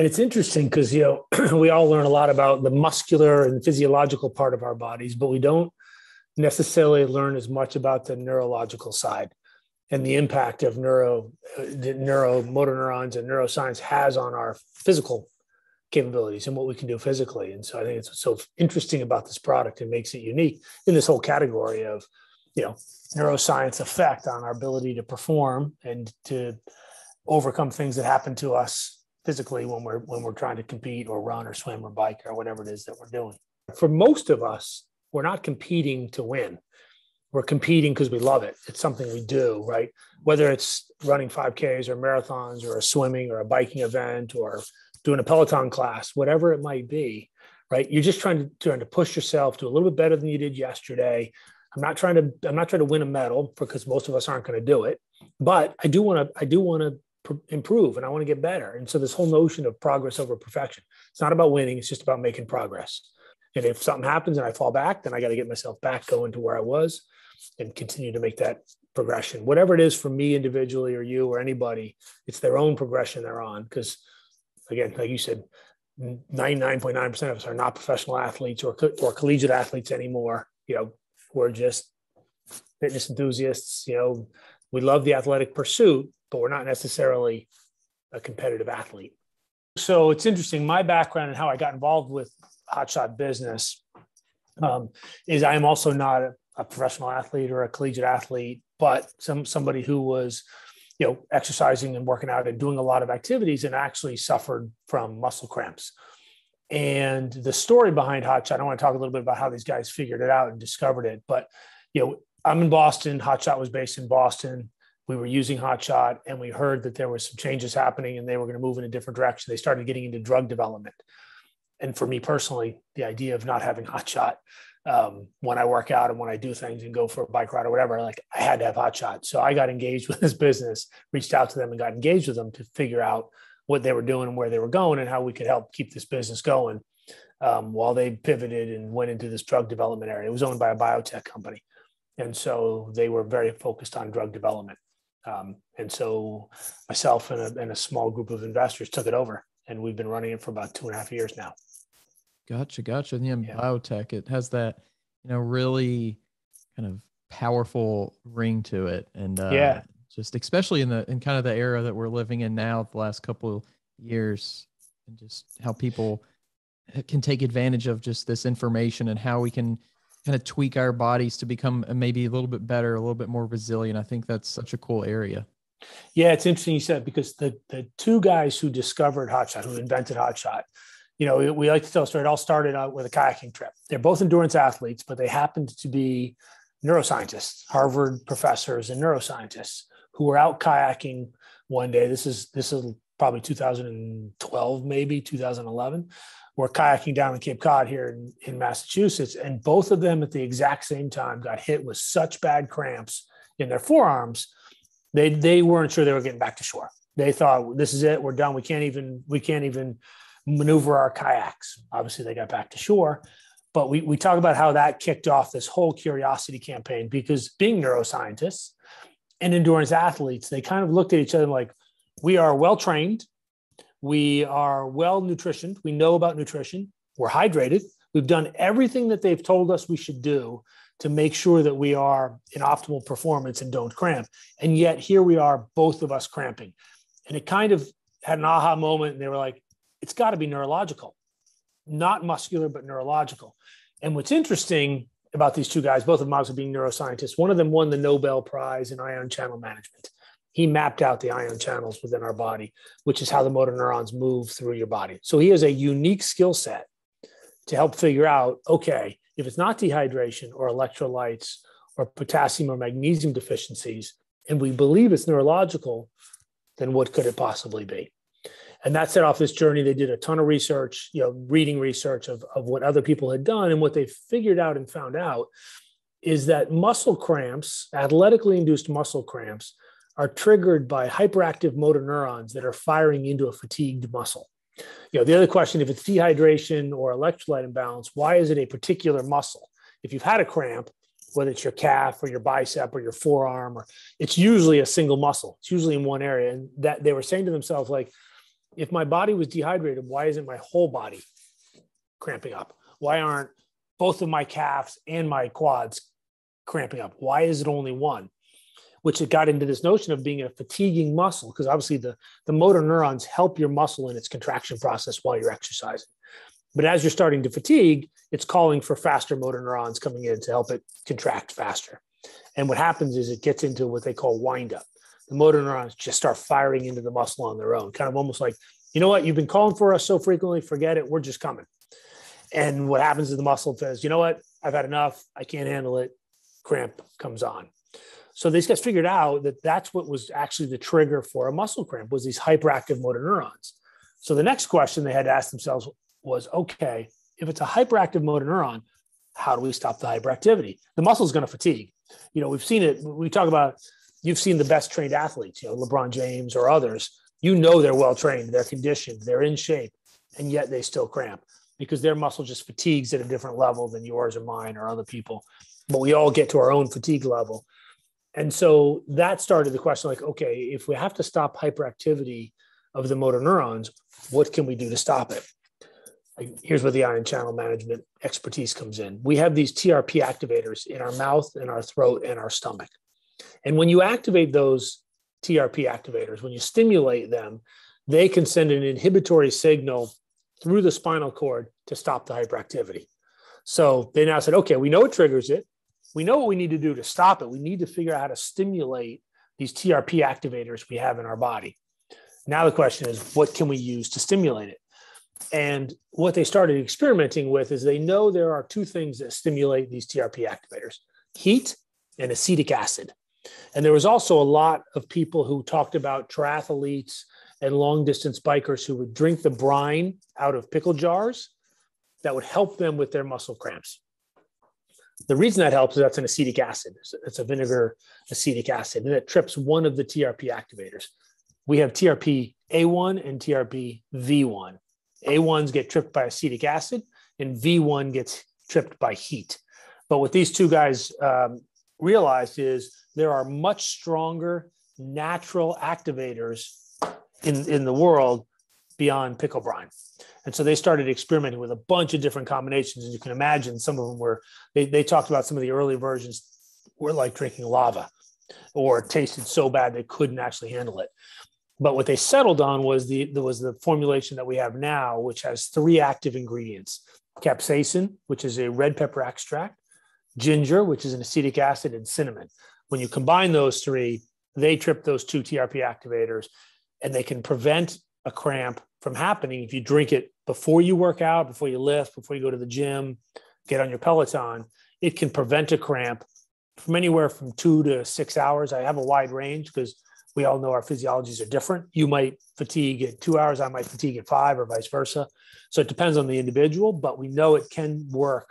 And it's interesting because, we all learn a lot about the muscular and physiological part of our bodies, but we don't necessarily learn as much about the neurological side and the impact of motor neurons and neuroscience has on our physical capabilities and what we can do physically. And so I think it's so interesting about this product and makes it unique in this whole category of, neuroscience effect on our ability to perform and to overcome things that happen to us physically when we're trying to compete or run or swim or bike or whatever it is that we're doing. For most of us, we're not competing to win. We're competing because we love it. It's something we do, right? Whether it's running 5Ks or marathons or a swimming or a biking event or doing a Peloton class, whatever it might be, right? You're just trying to push yourself to a little bit better than you did yesterday. I'm not trying to win a medal because most of us aren't going to do it, but I do want to improve and I want to get better. And so this whole notion of progress over perfection, it's not about winning. It's just about making progress. And if something happens and I fall back, then I got to get myself back going to where I was and continue to make that progression, whatever it is for me individually or you or anybody, it's their own progression they're on. Because again, like you said, 99.9% of us are not professional athletes or collegiate athletes anymore. We're just fitness enthusiasts. We love the athletic pursuit, but we're not necessarily a competitive athlete. So it's interesting. My background and how I got involved with HotShot business is I am also not a professional athlete or a collegiate athlete, but somebody who was, exercising and working out and doing a lot of activities and actually suffered from muscle cramps. And the story behind HotShot, I want to talk a little bit about how these guys figured it out and discovered it. But, I'm in Boston. HotShot was based in Boston. We were using HotShot and we heard that there were some changes happening and they were going to move in a different direction. They started getting into drug development. And for me personally, the idea of not having HotShot when I work out and when I do things and go for a bike ride or whatever, I had to have HotShot. So I got engaged with this business, reached out to them and got engaged with them to figure out what they were doing and where they were going and how we could help keep this business going while they pivoted and went into this drug development area. It was owned by a biotech company. And so they were very focused on drug development. And so myself and a small group of investors took it over and we've been running it for about 2.5 years now. Gotcha. And biotech, it has that, really kind of powerful ring to it. And just especially in kind of the era that we're living in now, the last couple of years, and just how people can take advantage of just this information and how we can kind of tweak our bodies to become maybe a little bit better, a little bit more resilient. I think that's such a cool area. Yeah, it's interesting you said, because the two guys who discovered HotShot, who invented HotShot, we like to tell a story. It all started out with a kayaking trip. They're both endurance athletes, but they happened to be neuroscientists, Harvard professors and neuroscientists who were out kayaking one day. This is probably 2012, maybe 2011. We're kayaking down in Cape Cod here in Massachusetts. And both of them at the exact same time got hit with such bad cramps in their forearms. They weren't sure they were getting back to shore. They thought, this is it, we're done. We can't even maneuver our kayaks. Obviously they got back to shore, but we talk about how that kicked off this whole curiosity campaign, because being neuroscientists and endurance athletes, they kind of looked at each other like, we are well-trained. We are well-nutritioned. We know about nutrition. We're hydrated. We've done everything that they've told us we should do to make sure that we are in optimal performance and don't cramp. And yet here we are, both of us cramping. And it kind of had an aha moment. And they were like, it's got to be neurological, not muscular, but neurological. And what's interesting about these two guys, both of them obviously being neuroscientists, one of them won the Nobel Prize in ion channel management. He mapped out the ion channels within our body, which is how the motor neurons move through your body. So he has a unique skill set to help figure out, okay, if it's not dehydration or electrolytes or potassium or magnesium deficiencies, and we believe it's neurological, then what could it possibly be? And that set off this journey. They did a ton of research, reading research of what other people had done. And what they figured out and found out is that muscle cramps, athletically induced muscle cramps, are triggered by hyperactive motor neurons that are firing into a fatigued muscle. The other question, if it's dehydration or electrolyte imbalance, why is it a particular muscle? If you've had a cramp, whether it's your calf or your bicep or your forearm, it's usually a single muscle. It's usually in one area. And that they were saying to themselves, like, if my body was dehydrated, why isn't my whole body cramping up? Why aren't both of my calves and my quads cramping up? Why is it only one? Which it got into this notion of being a fatiguing muscle, because obviously the motor neurons help your muscle in its contraction process while you're exercising. But as you're starting to fatigue, it's calling for faster motor neurons coming in to help it contract faster. And what happens is it gets into what they call windup. The motor neurons just start firing into the muscle on their own, kind of almost like, you know what, you've been calling for us so frequently, forget it, we're just coming. And what happens is the muscle says, you know what, I've had enough, I can't handle it, cramp comes on. So these guys figured out that that's what was actually the trigger for a muscle cramp, was these hyperactive motor neurons. So the next question they had to ask themselves was, okay, if it's a hyperactive motor neuron, how do we stop the hyperactivity? The muscle is going to fatigue. You know, we've seen it. We talk about, you've seen the best trained athletes, you know, LeBron James or others, you know, they're well-trained, they're conditioned, they're in shape, and yet they still cramp because their muscle just fatigues at a different level than yours or mine or other people. But we all get to our own fatigue level. And so that started the question, like, okay, if we have to stop hyperactivity of the motor neurons, what can we do to stop it? Like, here's where the ion channel management expertise comes in. We have these TRP activators in our mouth and our throat and our stomach. And when you activate those TRP activators, when you stimulate them, they can send an inhibitory signal through the spinal cord to stop the hyperactivity. So they now said, okay, we know it triggers it. We know what we need to do to stop it. We need to figure out how to stimulate these TRP activators we have in our body. Now the question is, what can we use to stimulate it? And what they started experimenting with is they know there are two things that stimulate these TRP activators: heat and acetic acid. And there was also a lot of people who talked about triathletes and long distance bikers who would drink the brine out of pickle jars that would help them with their muscle cramps. The reason that helps is that's an acetic acid. It's a vinegar acetic acid, and it trips one of the TRP activators. We have TRP A1 and TRP V1. A1s get tripped by acetic acid, and V1 gets tripped by heat. But what these two guys realized is there are much stronger natural activators in the world beyond pickle brine. And so they started experimenting with a bunch of different combinations. And you can imagine some of them were, they talked about some of the early versions were like drinking lava or tasted so bad they couldn't actually handle it. But what they settled on was the formulation that we have now, which has three active ingredients: capsaicin, which is a red pepper extract, ginger, which is an acetic acid, and cinnamon. When you combine those three, they trip those two TRP activators, and they can prevent a cramp from happening if you drink it before you work out, before you lift, before you go to the gym, get on your Peloton. It can prevent a cramp from anywhere from 2 to 6 hours. I have a wide range because we all know our physiologies are different. You might fatigue at 2 hours, I might fatigue at 5, or vice versa. So it depends on the individual, but we know it can work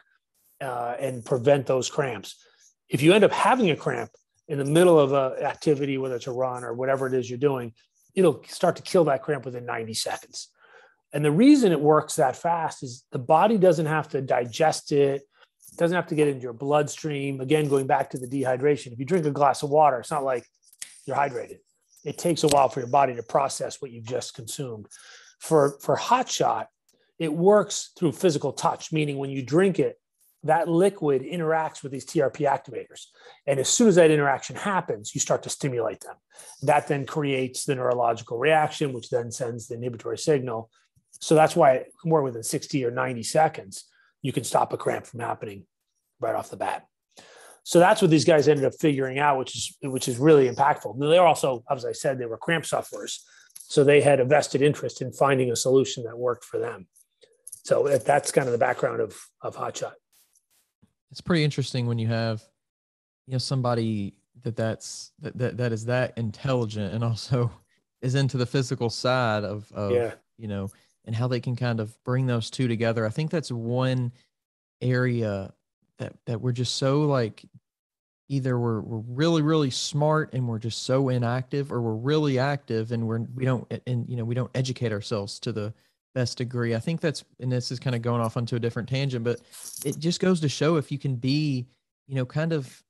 and prevent those cramps. If you end up having a cramp in the middle of an activity, whether it's a run or whatever it is you're doing, it'll start to kill that cramp within 90 seconds. And the reason it works that fast is the body doesn't have to digest it. It doesn't have to get into your bloodstream. Again, going back to the dehydration, if you drink a glass of water, it's not like you're hydrated. It takes a while for your body to process what you've just consumed. For HotShot, it works through physical touch, meaning when you drink it, that liquid interacts with these TRP activators. And as soon as that interaction happens, you start to stimulate them. That then creates the neurological reaction, which then sends the inhibitory signal. So that's why more within 60 or 90 seconds, you can stop a cramp from happening right off the bat. So that's what these guys ended up figuring out, which is really impactful. They're also, as I said, they were cramp sufferers. So they had a vested interest in finding a solution that worked for them. So that's kind of the background of HotShot. It's pretty interesting when you have, somebody that is that intelligent and also is into the physical side of and how they can kind of bring those two together. I think that's one area that we're just so like, either we're really, really smart and we're just so inactive, or we're really active and we don't educate ourselves to the best degree. I think and this is kind of going off onto a different tangent, but it just goes to show if you can be, kind of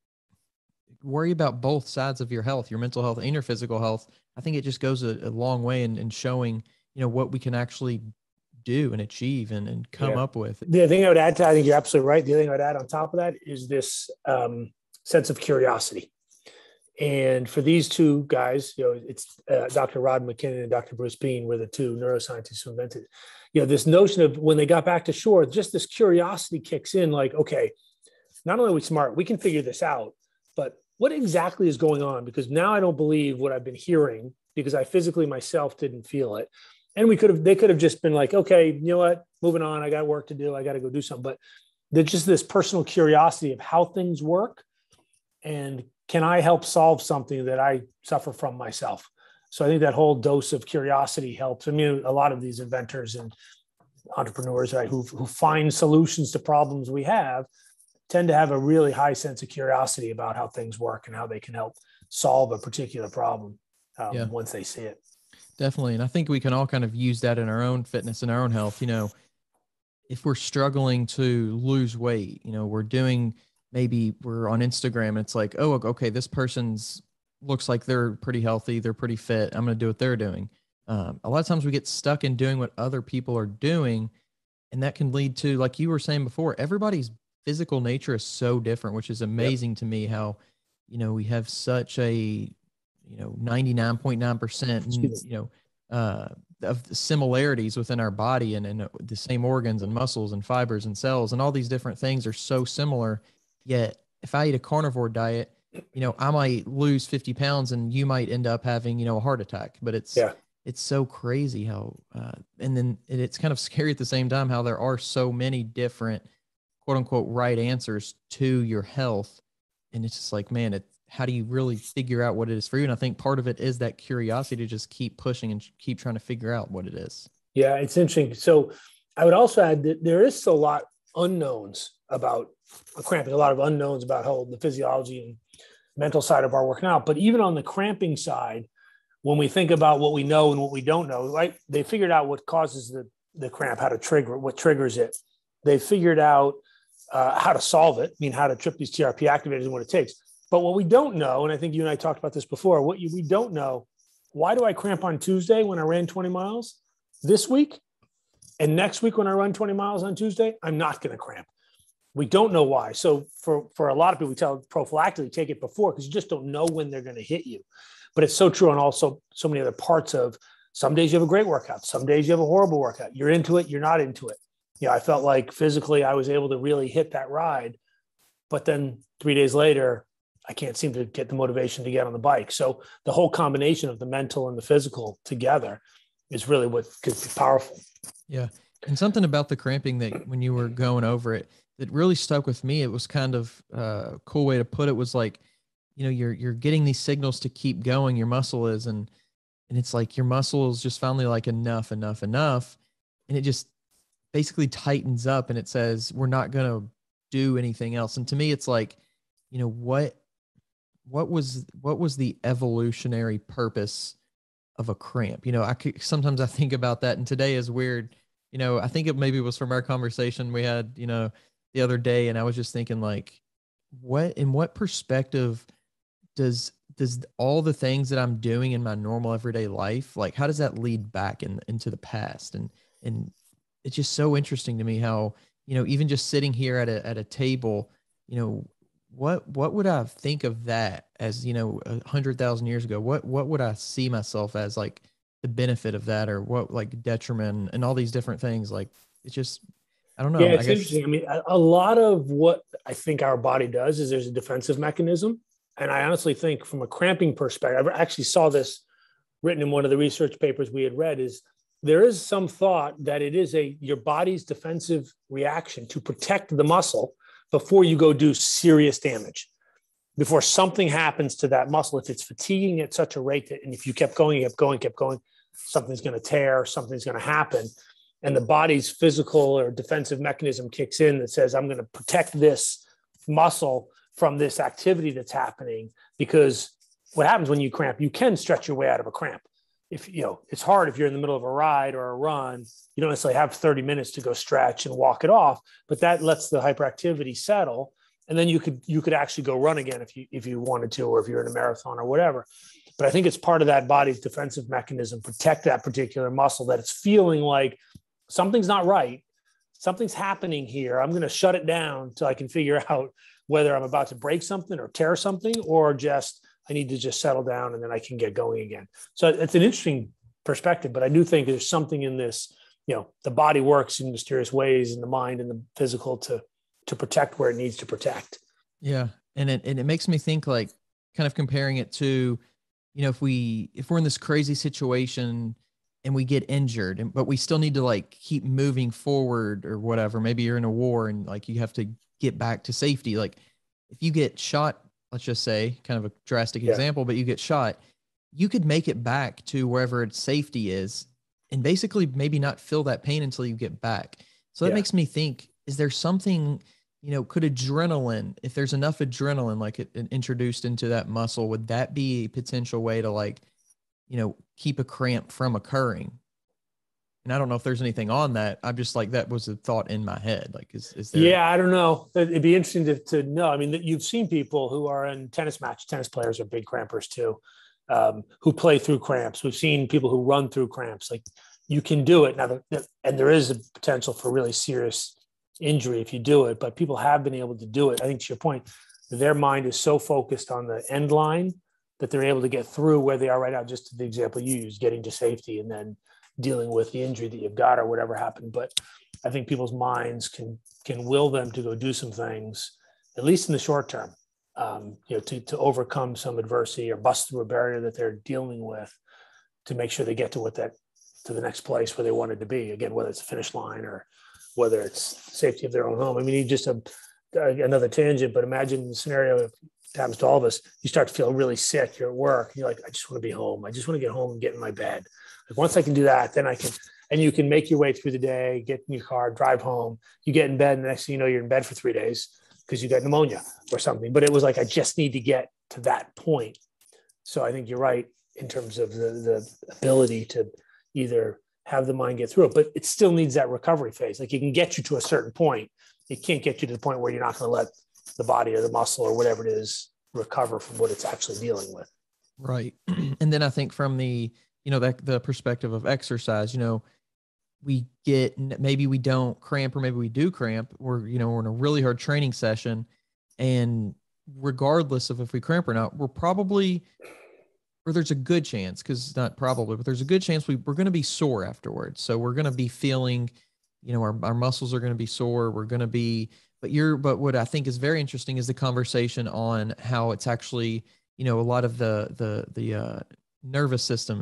worry about both sides of your health, your mental health and your physical health. I think it just goes a long way in showing, what we can actually do and achieve and come up with. The thing I would add to, I think you're absolutely right. The other thing I'd add on top of that is this sense of curiosity. And for these two guys, it's Dr. Rod McKinnon and Dr. Bruce Bean were the two neuroscientists who invented it. This notion of when they got back to shore, just this curiosity kicks in, like, okay, not only are we smart, we can figure this out, but what exactly is going on? Because now I don't believe what I've been hearing because I physically myself didn't feel it. And they could have just been like, okay, you know what, moving on. I got work to do. I got to go do something. But there's just this personal curiosity of how things work. And can I help solve something that I suffer from myself? So I think that whole dose of curiosity helps. I mean, a lot of these inventors and entrepreneurs, right, who find solutions to problems we have tend to have a really high sense of curiosity about how things work and how they can help solve a particular problem once they see it. Definitely. And I think we can all kind of use that in our own fitness and our own health. If we're struggling to lose weight, maybe we're on Instagram and it's like, oh, okay, this person's looks like they're pretty healthy. They're pretty fit. I'm going to do what they're doing. A lot of times we get stuck in doing what other people are doing. And that can lead to, like you were saying before, everybody's physical nature is so different, which is amazing to me how, we have such a, 99.9%, of the similarities within our body and the same organs and muscles and fibers and cells and all these different things are so similar. Yet if I eat a carnivore diet, I might lose 50 pounds and you might end up having, a heart attack, but it's so crazy how, and then it's kind of scary at the same time, how there are so many different quote unquote right answers to your health. And it's just like, man, how do you really figure out what it is for you? And I think part of it is that curiosity to just keep pushing and keep trying to figure out what it is. Yeah, it's interesting. So I would also add that there is still a lot unknowns about cramping, a lot of unknowns about how the physiology and mental side of our working out. But even on the cramping side, when we think about what we know and what we don't know, right? They figured out what causes the cramp, how to trigger, what triggers it. They figured out how to solve it, how to trip these TRP activators and what it takes. But what we don't know, and I think you and I talked about this before, we don't know, why do I cramp on Tuesday when I ran 20 miles this week? And next week when I run 20 miles on Tuesday, I'm not going to cramp. We don't know why. So for a lot of people, we tell prophylactically, take it before because you just don't know when they're going to hit you. But it's so true on also so many other parts of some days you have a great workout. Some days you have a horrible workout. You're into it. You're not into it. I felt like physically I was able to really hit that ride. But then 3 days later, I can't seem to get the motivation to get on the bike. So the whole combination of the mental and the physical together is really what could be powerful. Yeah. And something about the cramping that when you were going over it, that really stuck with me. It was kind of a cool way to put it was like, you're getting these signals to keep going. Your muscle is, and it's like your muscle is just finally like enough. And it just basically tightens up and it says, we're not going to do anything else. And to me, it's like, what was the evolutionary purpose of a cramp? Sometimes I think about that, and today is weird. I think it maybe was from our conversation we had, the other day. And I was just thinking like, in what perspective does all the things that I'm doing in my normal everyday life, like how does that lead back into the past? And it's just so interesting to me how, even just sitting here at a table, what would I think of that as, 100,000 years ago? What would I see myself as, like the benefit of that, or what like detriment and all these different things? Like, it's just, I don't know. Yeah, it's interesting. A lot of what I think our body does is there's a defensive mechanism. And I honestly think from a cramping perspective, I actually saw this written in one of the research papers we had read, is there is some thought that it is your body's defensive reaction to protect the muscle before you go do serious damage, before something happens to that muscle. If it's fatiguing at such a rate that, and if you kept going, something's going to tear, something's going to happen. And the body's physical or defensive mechanism kicks in that says, I'm going to protect this muscle from this activity that's happening. Because what happens when you cramp, you can stretch your way out of a cramp. If it's hard if you're in the middle of a ride or a run, you don't necessarily have 30 minutes to go stretch and walk it off, but that lets the hyperactivity settle. And then you could actually go run again if you wanted to, or if you're in a marathon or whatever. But I think it's part of that body's defensive mechanism, protect that particular muscle, that it's feeling like something's not right. Something's happening here. I'm going to shut it down till I can figure out whether I'm about to break something or tear something, or just I need to just settle down and then I can get going again. So it's an interesting perspective, but I do think there's something in this, the body works in mysterious ways in the mind and the physical to protect where it needs to protect. Yeah. And it makes me think, like, kind of comparing it to, if we're in this crazy situation and we get injured, but we still need to like keep moving forward or whatever. Maybe you're in a war and like you have to get back to safety. Like if you get shot, let's just say, kind of a drastic example, but you get shot, you could make it back to wherever its safety is and basically maybe not feel that pain until you get back. So that makes me think, is there something, could adrenaline, if there's enough adrenaline, like it introduced into that muscle, would that be a potential way to like, keep a cramp from occurring? And I don't know if there's anything on that. I'm just like, that was a thought in my head. Like, is there? Yeah, I don't know. It'd be interesting to know. I mean, you've seen people who are in tennis players are big crampers too, who play through cramps. We've seen people who run through cramps. Like, you can do it now, and there is a potential for really serious injury if you do it, but people have been able to do it. I think to your point, their mind is so focused on the end line that they're able to get through where they are right now, just to the example you use, getting to safety and then dealing with the injury that you've got or whatever happened. But I think people's minds can will them to go do some things, at least in the short term, to overcome some adversity or bust through a barrier that they're dealing with, to make sure they get to to the next place where they wanted to be. Again, whether it's a finish line or whether it's safety of their own home. I mean, you just another tangent, but imagine the scenario, it happens to all of us. You start to feel really sick, you're at work, you're like, I just want to be home. I just want to get home and get in my bed. Like, once I can do that, then I can, and you can make your way through the day, get in your car, drive home, you get in bed, and the next thing you know, you're in bed for 3 days because you got pneumonia or something. But it was like, I just need to get to that point. So I think you're right in terms of the ability to either have the mind get through it, but it still needs that recovery phase. Like, it can get you to a certain point. It can't get you to the point where you're not going to let the body or the muscle or whatever it is recover from what it's actually dealing with. Right. And then I think from the, the perspective of exercise, we get, maybe we don't cramp or maybe we do cramp. We're in a really hard training session, and regardless of if we cramp or not, we're probably, or there's a good chance, because not probably, but there's a good chance we're going to be sore afterwards. So we're going to be feeling, our muscles are going to be sore. We're going to be, but what I think is very interesting is the conversation on how it's actually, a lot of the nervous system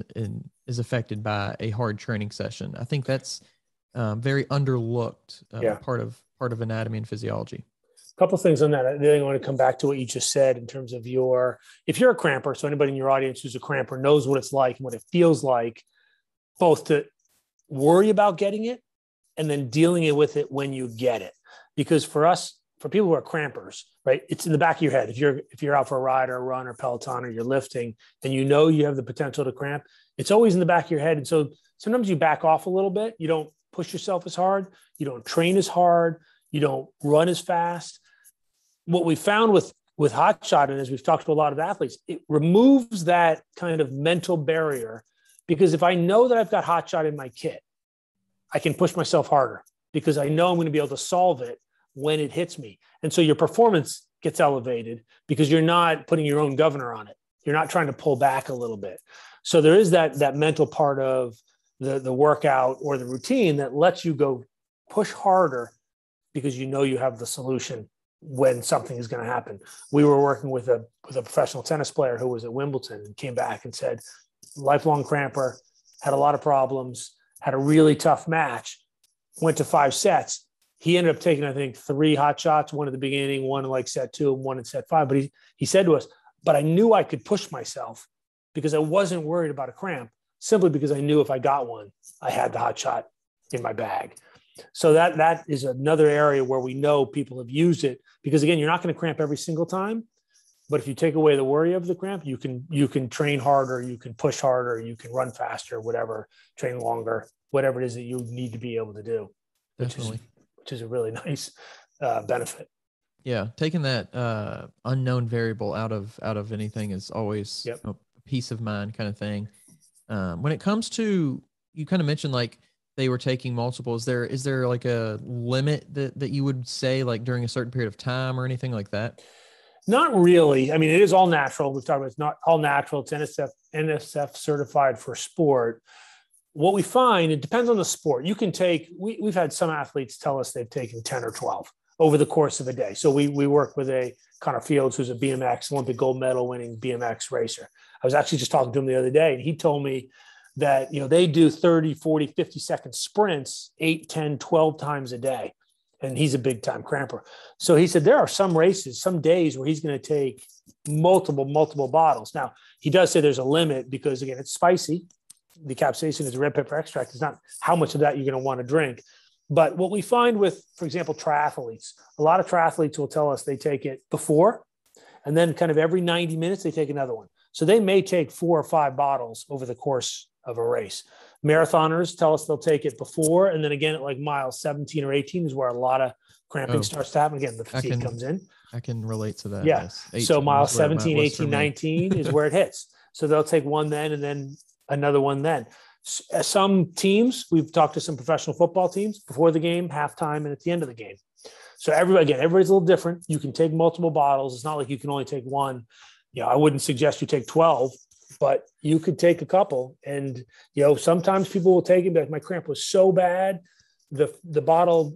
is affected by a hard training session. I think that's very underlooked part of anatomy and physiology. Couple of things on that. I really want to come back to what you just said in terms of if you're a cramper, so anybody in your audience who's a cramper knows what it's like and what it feels like, both to worry about getting it and then dealing with it when you get it. Because for people who are crampers, right, it's in the back of your head. If you're out for a ride or a run or Peloton or you're lifting and you have the potential to cramp, it's always in the back of your head. And so sometimes you back off a little bit. You don't push yourself as hard. You don't train as hard. You don't run as fast. What we found with HotShot, and as we've talked to a lot of athletes, it removes that kind of mental barrier, because if I know that I've got HotShot in my kit, I can push myself harder because I know I'm going to be able to solve it when it hits me. And so your performance gets elevated because you're not putting your own governor on it. You're not trying to pull back a little bit. So there is that mental part of the workout or the routine that lets you go push harder because you have the solution when something is going to happen. We were working with a professional tennis player who was at Wimbledon and came back and said, lifelong cramper, had a lot of problems, had a really tough match, went to 5 sets. He ended up taking, I think, 3 hot shots, one at the beginning, one in like set 2 and one in set 5. But he said to us, but I knew I could push myself because I wasn't worried about a cramp, simply because I knew if I got one, I had the hot shot in my bag. So that is another area where we know people have used it, because again, you're not going to cramp every single time, but if you take away the worry of the cramp, you can train harder, you can push harder, you can run faster, whatever, train longer, whatever it is that you need to be able to do, which is a really nice benefit. Yeah, taking that unknown variable out of anything is always peace of mind kind of thing. When it comes to, you kind of mentioned like they were taking multiple, is there like a limit that you would say like during a certain period of time or anything like that? Not really. I mean, it is all natural. We've talked about it's not all natural. It's NSF certified for sport. What we find, it depends on the sport. You can take, we've had some athletes tell us they've taken 10 or 12 over the course of a day. So we work with a Connor Fields, who's a BMX Olympic gold medal winning BMX racer. I was actually just talking to him the other day, and he told me that, they do 30, 40, 50-second sprints 8, 10, 12 times a day. And he's a big time cramper. So he said there are some races, some days where he's going to take multiple bottles. Now, he does say there's a limit because, again, it's spicy. The capsaicin is red pepper extract. It's not how much of that you're going to want to drink. But what we find with, for example, triathletes, a lot of triathletes will tell us they take it before, and then kind of every 90 minutes, they take another one. So they may take 4 or 5 bottles over the course of a race. Marathoners tell us they'll take it before, and then again at like mile 17 or 18 is where a lot of cramping starts to happen. Again, the fatigue comes in. I can relate to that. Yeah. Yes. So mile 17, 18, 19 is where it hits. So they'll take one then and then another one then. Some teams, we've talked to some professional football teams before the game, halftime, and at the end of the game. So everybody's a little different. You can take multiple bottles. It's not like you can only take one. I wouldn't suggest you take 12, but you could take a couple. And, sometimes people will take it, but my cramp was so bad, the bottle,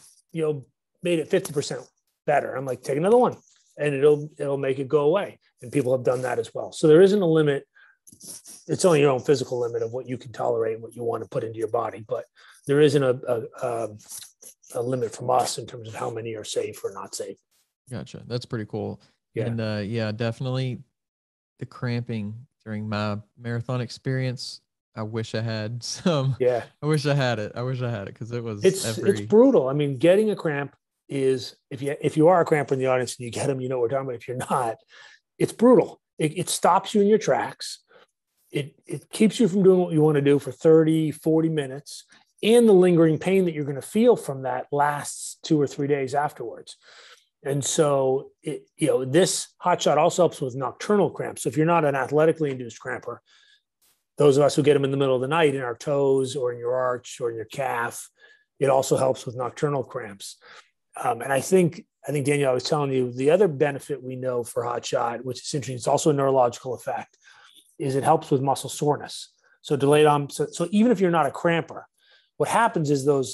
made it 50% better. I'm like, take another one and it'll make it go away. And people have done that as well. So there isn't a limit. It's only your own physical limit of what you can tolerate and what you want to put into your body. But there isn't a limit from us in terms of how many are safe or not safe. Gotcha. That's pretty cool. Yeah. And definitely the cramping during my marathon experience. I wish I had some. Yeah. I wish I had it because it's brutal. I mean, getting a cramp is, if you are a cramper in the audience and you get them, you know what we're talking about. If you're not, it's brutal. It stops you in your tracks. It keeps you from doing what you want to do for 30, 40 minutes. And the lingering pain that you're going to feel from that lasts 2 or 3 days afterwards. And so, this HotShot also helps with nocturnal cramps. So if you're not an athletically induced cramper, those of us who get them in the middle of the night in our toes or in your arch or in your calf, it also helps with nocturnal cramps. And I think Daniel, I was telling you, the other benefit we know for HotShot, which is interesting, it's also a neurological effect, is it helps with muscle soreness. So delayed on. So even if you're not a cramper, what happens is those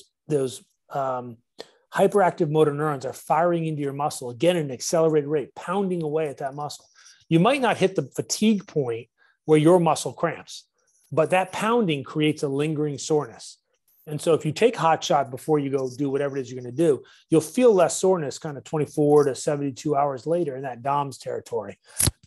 hyperactive motor neurons are firing into your muscle again at an accelerated rate, pounding away at that muscle. You might not hit the fatigue point where your muscle cramps, but that pounding creates a lingering soreness. And so if you take HotShot before you go do whatever it is you're going to do, you'll feel less soreness kind of 24 to 72 hours later in that DOMS territory.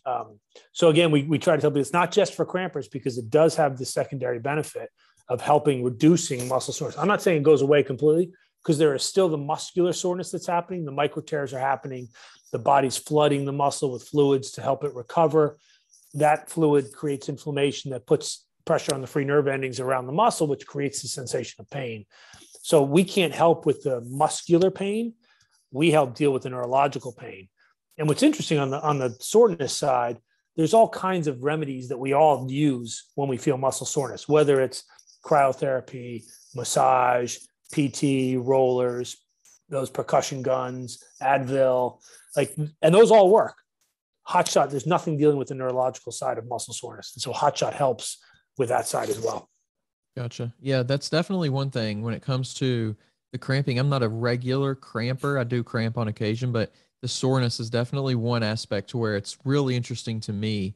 So again, we try to tell people it's not just for crampers because it does have the secondary benefit of helping reducing muscle soreness. I'm not saying it goes away completely because there is still the muscular soreness that's happening. The micro tears are happening. The body's flooding the muscle with fluids to help it recover. That fluid creates inflammation that puts pressure on the free nerve endings around the muscle, which creates the sensation of pain. So we can't help with the muscular pain. We help deal with the neurological pain. And what's interesting on the soreness side, there's all kinds of remedies that we all use when we feel muscle soreness, whether it's cryotherapy, massage, PT, rollers, those percussion guns, Advil, and those all work. HotShot, there's nothing dealing with the neurological side of muscle soreness. And so HotShot helps with that side as well. Gotcha. Yeah, that's definitely one thing when it comes to the cramping. I'm not a regular cramper. I do cramp on occasion, but the soreness is definitely one aspect to where it's really interesting to me.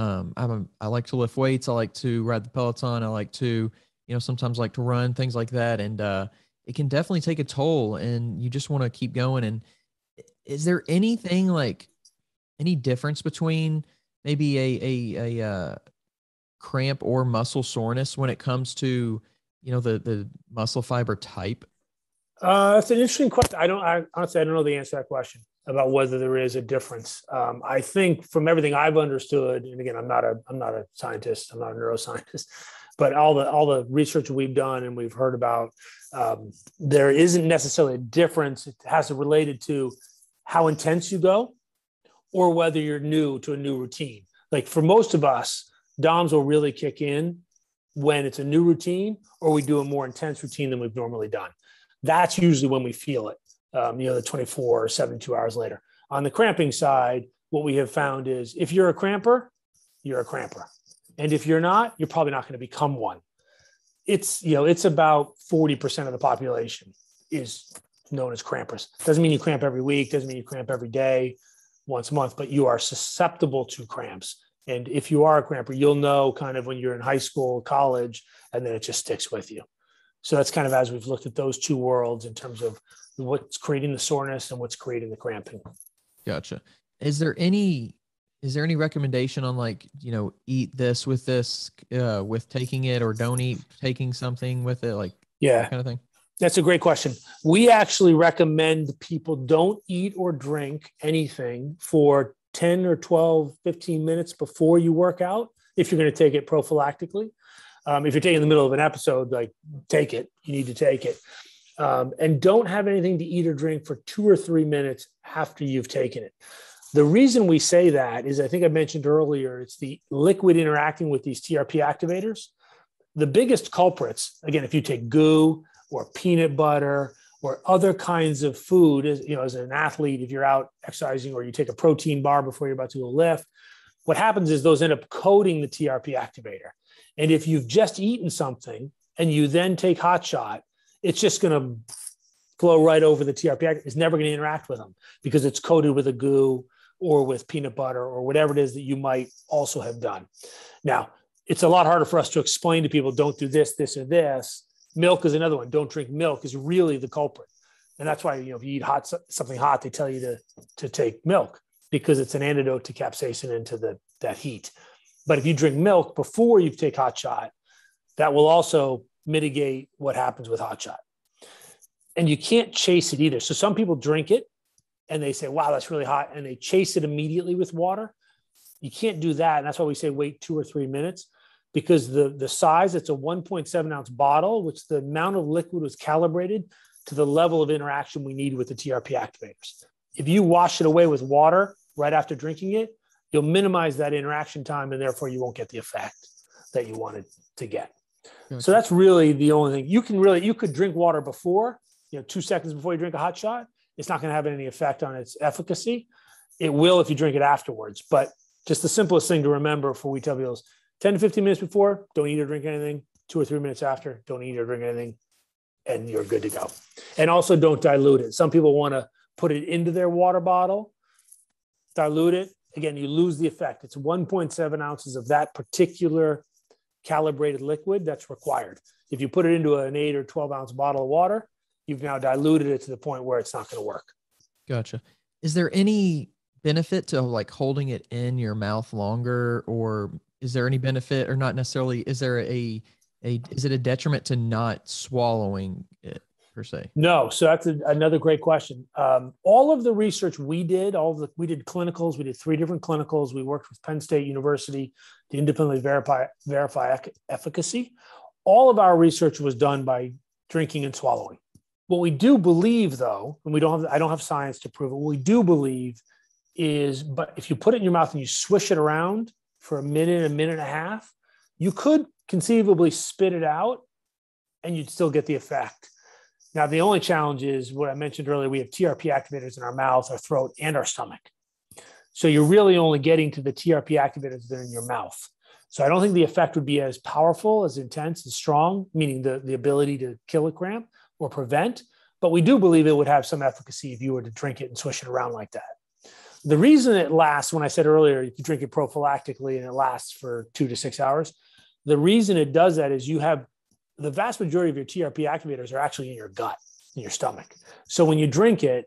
I like to lift weights. I like to ride the Peloton. I like to, sometimes like to run, things like that. And it can definitely take a toll and you just want to keep going. And is there anything like any difference between maybe a cramp or muscle soreness when it comes to, the muscle fiber type? It's an interesting question. Honestly, I don't know the answer to that question about whether there is a difference. I think from everything I've understood, and again, I'm not a scientist, I'm not a neuroscientist, but all the research we've done and we've heard about, there isn't necessarily a difference. It has to related to how intense you go or whether you're new to a new routine. Like for most of us, DOMs will really kick in when it's a new routine or we do a more intense routine than we've normally done. That's usually when we feel it, the 24 or 72 hours later. On the cramping side, what we have found is if you're a cramper, you're a cramper. And if you're not, you're probably not going to become one. It's about 40% of the population is known as crampers. Doesn't mean you cramp every week, doesn't mean you cramp every day, once a month, but you are susceptible to cramps. And if you are a cramper, you'll know kind of when you're in high school, college, and then it just sticks with you. So that's kind of as we've looked at those two worlds in terms of what's creating the soreness and what's creating the cramping. Gotcha. Is there any recommendation on like, eat this with taking it, or don't eat taking something with it? Like, that kind of thing. That's a great question. We actually recommend people don't eat or drink anything for 10 or 12, 15 minutes before you work out, if you're going to take it prophylactically. If you're taking in the middle of an episode, like take it, you need to take it. And don't have anything to eat or drink for 2 or 3 minutes after you've taken it. The reason we say that is, I think I mentioned earlier, it's the liquid interacting with these TRP activators. The biggest culprits, again, if you take goo or peanut butter or other kinds of food, as an athlete, if you're out exercising or you take a protein bar before you're about to go lift, what happens is those end up coating the TRP activator. And if you've just eaten something and you then take HotShot, it's just going to flow right over the TRP activator. It's never going to interact with them because it's coated with a goo or with peanut butter or whatever it is that you might also have done. Now, it's a lot harder for us to explain to people, don't do this, this, or this. Milk is another one. Don't drink milk is really the culprit. And that's why, if you eat something hot, they tell you to take milk, because it's an antidote to capsaicin and to that heat. But if you drink milk before you take HotShot, that will also mitigate what happens with HotShot. And you can't chase it either. So some people drink it and they say, wow, that's really hot, and they chase it immediately with water. You can't do that. And that's why we say wait 2 or 3 minutes, because the size, it's a 1.7 ounce bottle, which the amount of liquid was calibrated to the level of interaction we need with the TRP activators. If you wash it away with water right after drinking it, you'll minimize that interaction time, and therefore you won't get the effect that you wanted to get. Gotcha. So that's really the only thing. You could drink water before, 2 seconds before you drink a HotShot. It's not going to have any effect on its efficacy. It will if you drink it afterwards. But just the simplest thing to remember for we tell people is 10 to 15 minutes before, don't eat or drink anything. 2 or 3 minutes after, don't eat or drink anything, and you're good to go. And also don't dilute it. Some people want to put it into their water bottle, dilute it. Again, you lose the effect. It's 1.7 ounces of that particular calibrated liquid that's required. If you put it into an 8 or 12 ounce bottle of water, you've now diluted it to the point where it's not going to work. Gotcha. Is there any benefit to like holding it in your mouth longer, or is there any benefit, or not necessarily? Is there is it a detriment to not swallowing it per se? No. So that's another great question. All of the research we did, we did clinicals. We did 3 different clinicals. We worked with Penn State University to independently verify efficacy. All of our research was done by drinking and swallowing. What we do believe, though, and I don't have science to prove it, what we do believe is, but if you put it in your mouth and you swish it around for a minute and a half, you could conceivably spit it out and you'd still get the effect. Now, the only challenge is what I mentioned earlier. We have TRP activators in our mouth, our throat, and our stomach. So you're really only getting to the TRP activators that are in your mouth. So I don't think the effect would be as powerful, as intense, as strong, meaning the ability to kill a cramp or prevent. But we do believe it would have some efficacy if you were to drink it and swish it around like that. The reason it lasts, when I said earlier, you can drink it prophylactically and it lasts for 2 to 6 hours. The reason it does that is you have the vast majority of your TRP activators are actually in your gut, in your stomach. So when you drink it,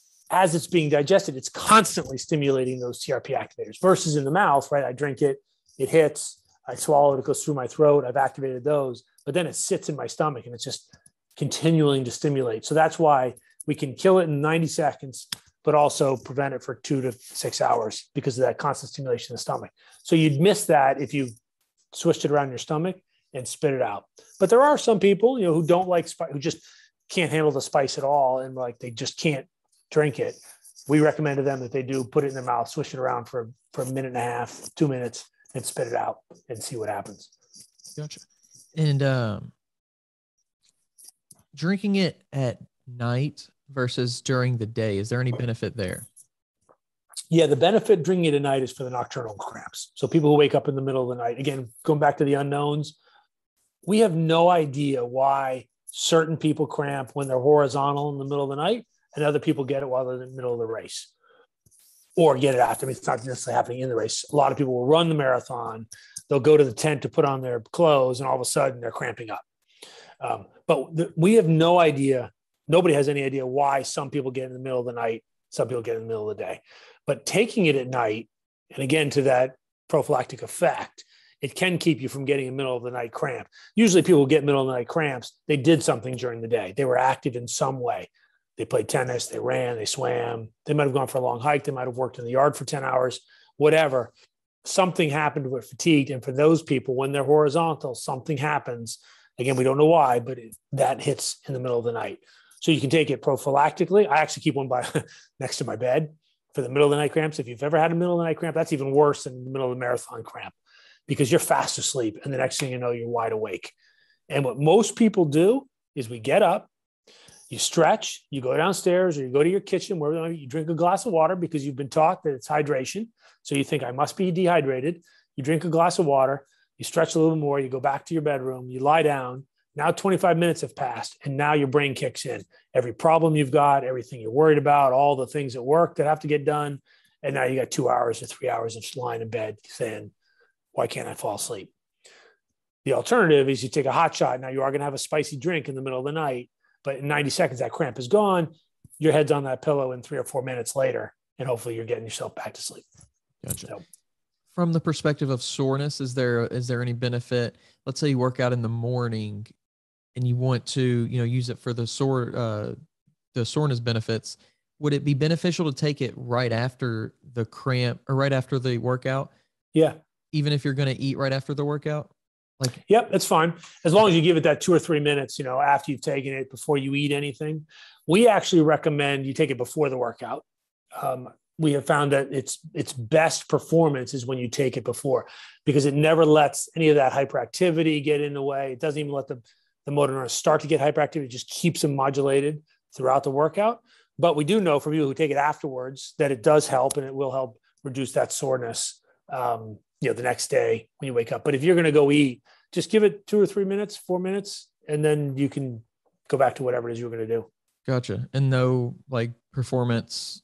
as it's being digested, it's constantly stimulating those TRP activators versus in the mouth, right? I drink it, it hits, I swallow it, it goes through my throat, I've activated those, but then it sits in my stomach and it's just continuing to stimulate. So that's why we can kill it in 90 seconds, but also prevent it for 2 to 6 hours because of that constant stimulation in the stomach. So you'd miss that if you swished it around your stomach and spit it out. But there are some people, who don't like spice, who just can't handle the spice at all. And they just can't drink it. We recommend to them that they do put it in their mouth, swish it around for a minute and a half, 2 minutes, and spit it out and see what happens. Gotcha. And drinking it at night versus during the day, is there any benefit there? Yeah, the benefit drinking it at night is for the nocturnal cramps. So people who wake up in the middle of the night, again, going back to the unknowns, we have no idea why certain people cramp when they're horizontal in the middle of the night and other people get it while they're in the middle of the race or get it after. I mean, it's not necessarily happening in the race. A lot of people will run the marathon. They'll go to the tent to put on their clothes and all of a sudden they're cramping up. We have no idea. Nobody has any idea why some people get in the middle of the night, some people get in the middle of the day. But taking it at night, and again, to that prophylactic effect, it can keep you from getting a middle of the night cramp. Usually people get middle of the night cramps. They did something during the day. They were active in some way. They played tennis, they ran, they swam. They might've gone for a long hike. They might've worked in the yard for 10 hours, whatever. Something happened with fatigued. And for those people, when they're horizontal, something happens. Again, we don't know why, but that hits in the middle of the night. So you can take it prophylactically. I actually keep one by next to my bed for the middle of the night cramps. If you've ever had a middle of the night cramp, that's even worse than the middle of the marathon cramp because you're fast asleep. And the next thing you know, you're wide awake. And what most people do is we get up, you stretch, you go downstairs or you go to your kitchen where you drink a glass of water because you've been taught that it's hydration. So you think I must be dehydrated. You drink a glass of water, you stretch a little more, you go back to your bedroom, you lie down. Now 25 minutes have passed and now your brain kicks in. Every problem you've got, everything you're worried about, all the things at work that have to get done. And now you got 2 hours or 3 hours of just lying in bed saying, why can't I fall asleep? The alternative is you take a HotShot. Now you are going to have a spicy drink in the middle of the night, but in 90 seconds, that cramp is gone. Your head's on that pillow in 3 or 4 minutes later, and hopefully you're getting yourself back to sleep. Gotcha. So, from the perspective of soreness, is there any benefit? Let's say you work out in the morning and you want to, use it for the soreness benefits. Would it be beneficial to take it right after the cramp or right after the workout? Yeah. Even if you're going to eat right after the workout? Yep, that's fine. As long as you give it that 2 or 3 minutes, after you've taken it before you eat anything. We actually recommend you take it before the workout. We have found that its best performance is when you take it before because it never lets any of that hyperactivity get in the way. It doesn't even let the motor neurons start to get hyperactive. It just keeps them modulated throughout the workout. But we do know from people who take it afterwards that it does help and it will help reduce that soreness, the next day when you wake up. But if you're going to go eat, just give it 2 or 3 minutes, 4 minutes, and then you can go back to whatever it is you're going to do. Gotcha. And no performance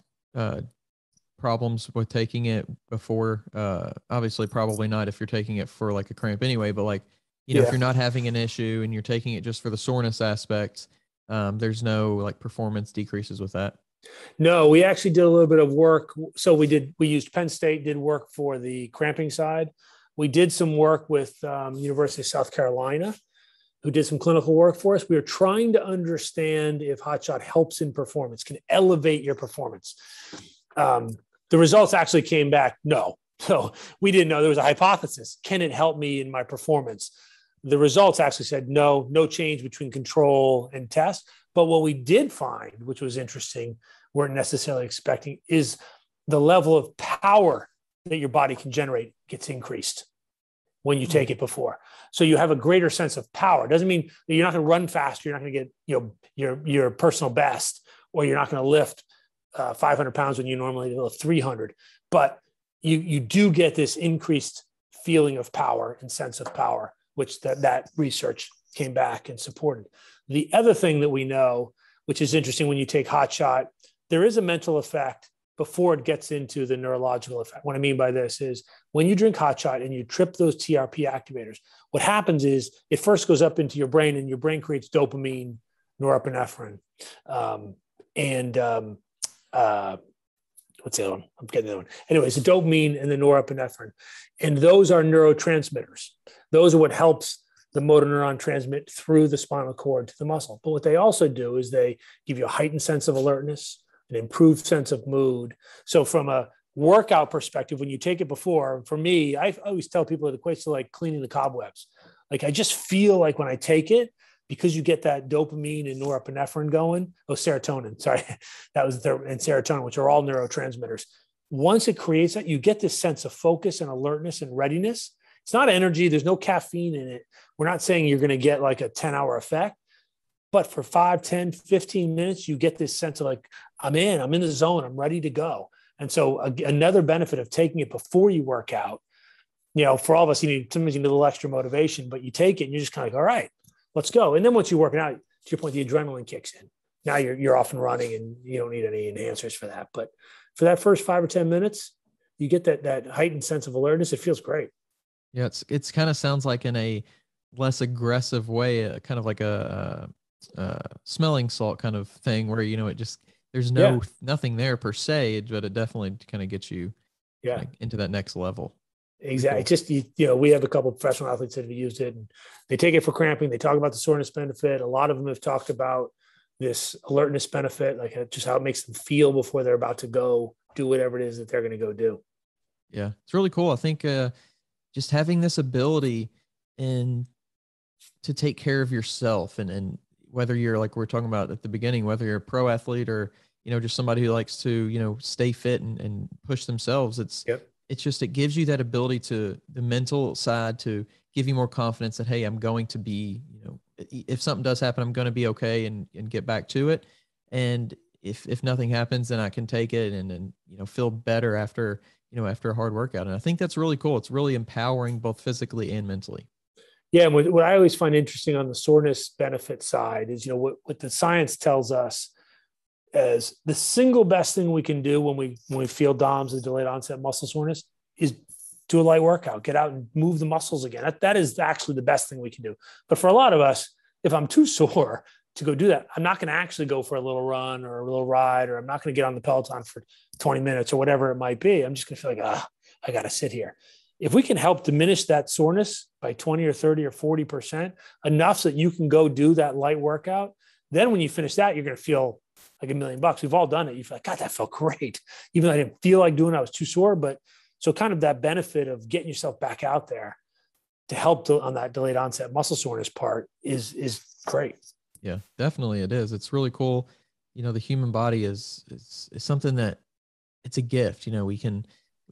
problems with taking it before, obviously probably not if you're taking it for a cramp anyway, but if you're not having an issue and you're taking it just for the soreness aspect, there's no performance decreases with that. No, we actually did a little bit of work. So we used Penn State, did work for the cramping side. We did some work with University of South Carolina, who did some clinical work for us. We were trying to understand if HotShot helps in performance, can elevate your performance. The results actually came back, no. So we didn't know. There was a hypothesis. Can it help me in my performance? The results actually said no change between control and test. But what we did find, which was interesting, weren't necessarily expecting, is the level of power that your body can generate gets increased when you take it before. So you have a greater sense of power. It doesn't mean that you're not going to run faster. You're not going to get your personal best, or you're not going to lift 500 pounds when you normally lift 300. But you do get this increased feeling of power and sense of power, which that research came back and supported. The other thing that we know, which is interesting when you take HotShot, there is a mental effect before it gets into the neurological effect. What I mean by this is when you drink HotShot and you trip those TRP activators, what happens is it first goes up into your brain and your brain creates dopamine, norepinephrine, what's the other one? I'm getting the other one. Anyways, the dopamine and the norepinephrine. And those are neurotransmitters. Those are what helps the motor neuron transmit through the spinal cord to the muscle. But what they also do is they give you a heightened sense of alertness, an improved sense of mood. So from a workout perspective, when you take it before, for me, I always tell people it equates to cleaning the cobwebs. I just feel like when I take it, because you get that dopamine and norepinephrine going, serotonin, sorry, that was and serotonin, which are all neurotransmitters. once it creates that, you get this sense of focus and alertness and readiness. It's not energy. There's no caffeine in it. We're not saying you're going to get like a 10-hour effect, but for 5, 10, 15 minutes, you get this sense of like, I'm in the zone. I'm ready to go. And so another benefit of taking it before you work out, for all of us, sometimes you need a little extra motivation, but you take it and you're just kind of like, all right, let's go. And then once you're working out, to your point, the adrenaline kicks in. Now you're off and running and you don't need any enhancers for that. But for that first 5 or 10 minutes, you get that heightened sense of alertness. It feels great. Yeah. It's kind of sounds like in a less aggressive way, kind of like a smelling salt kind of thing where, it just, there's nothing there per se, but it definitely kind of gets you into that next level. Exactly. Cool. We have a couple of professional athletes that have used it and they take it for cramping. They talk about the soreness benefit. A lot of them have talked about this alertness benefit, like just how it makes them feel before they're about to go do whatever it is that they're going to go do. Yeah. It's really cool. I think just having this ability to take care of yourself and whether you're like we're talking about at the beginning, whether you're a pro athlete or, just somebody who likes to, stay fit and push themselves, it's just, it gives you that ability to the mental side to give you more confidence that, hey, I'm going to be, if something does happen, I'm going to be okay and get back to it. And if nothing happens, then I can take it and feel better after a hard workout. And I think that's really cool. It's really empowering both physically and mentally. Yeah. And what I always find interesting on the soreness benefit side is, what the science tells us as the single best thing we can do when we feel DOMS, the delayed onset muscle soreness, is do a light workout, get out and move the muscles again. That is actually the best thing we can do. But for a lot of us, if I'm too sore to go do that, I'm not going to actually go for a little run or a little ride, or I'm not going to get on the Peloton for 20 minutes or whatever it might be. I'm just going to feel like, I got to sit here. If we can help diminish that soreness by 20 or 30 or 40%, enough so that you can go do that light workout, then when you finish that, you're going to feel like $1 million. We've all done it. You feel like, God, that felt great. Even though I didn't feel like doing it, I was too sore. But so kind of that benefit of getting yourself back out there to help on that delayed onset muscle soreness part is great. Yeah, definitely it is. It's really cool. The human body is something that it's a gift. We can,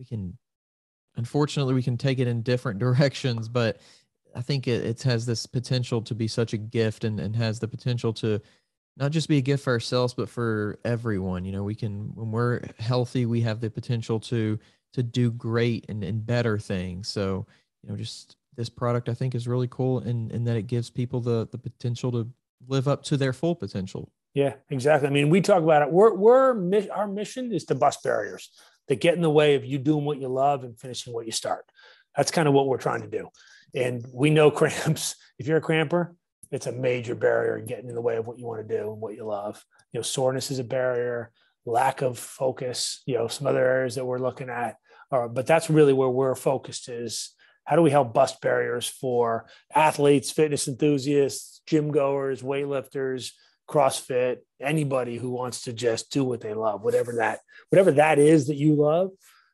unfortunately we can take it in different directions, but I think it has this potential to be such a gift and has the potential to not just be a gift for ourselves, but for everyone. We can, when we're healthy, we have the potential to do great and better things. So, just this product I think is really cool in that it gives people the potential to live up to their full potential. Yeah, exactly. I mean, we talk about it. Our mission is to bust barriers that get in the way of you doing what you love and finishing what you start. That's kind of what we're trying to do. And we know cramps. If you're a cramper, it's a major barrier getting in the way of what you want to do and what you love. Soreness is a barrier, lack of focus, some other areas that we're looking at. But that's really where we're focused is how do we help bust barriers for athletes, fitness enthusiasts, gym goers, weightlifters, CrossFit, anybody who wants to just do what they love, whatever that is that you love.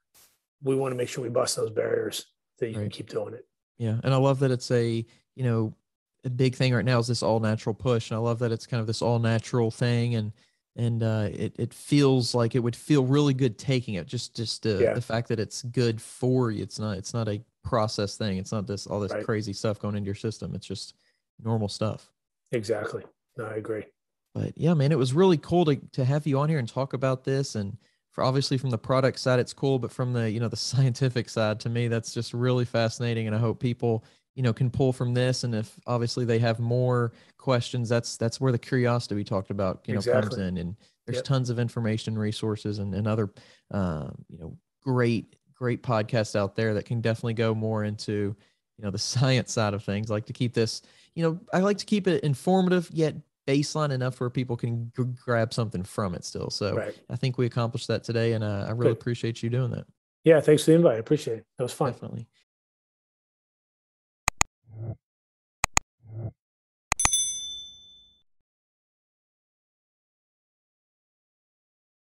We want to make sure we bust those barriers that you can keep doing it. Yeah. And I love that it's a big thing right now is this all natural push. And I love that it's kind of this all natural thing. And it feels like it would feel really good taking it. Just the fact that it's good for you. It's not a processed thing. It's not all this crazy stuff going into your system. It's just normal stuff. Exactly. No, I agree. But yeah, man, it was really cool to have you on here and talk about this. And for obviously from the product side, it's cool, but from the, the scientific side, to me, that's just really fascinating. And I hope people, can pull from this. And if obviously they have more questions, that's where the curiosity we talked about, comes in. And there's tons of information, resources, and other, great podcasts out there that can definitely go more into, the science side of things. I like to keep this, I like to keep it informative, yet baseline enough where people can grab something from it still. So I think we accomplished that today. And I really appreciate you doing that. Yeah. Thanks for the invite. I appreciate it. That was fun. Definitely.